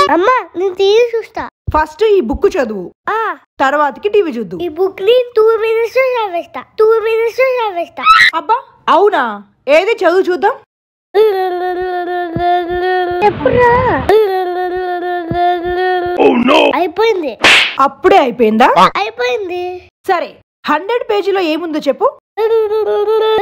అమ్మా నేను టీవీ చూస్తా. ఫస్ట్ ఈ బుక్ చదువు, తర్వాతకి టీవీ చూద్దు. ఈ బుక్ ని 2 minutes లో చదివేస్తా. 2 minutes లో చదివేస్తా. అబ్బా అవునా, ఏది చదువు చూద్దాం. అయిపోయింది. అప్పుడే అయిపోయిందా? అయిపోయింది. సరే 100 పేజీలో ఏముందో చెప్పు.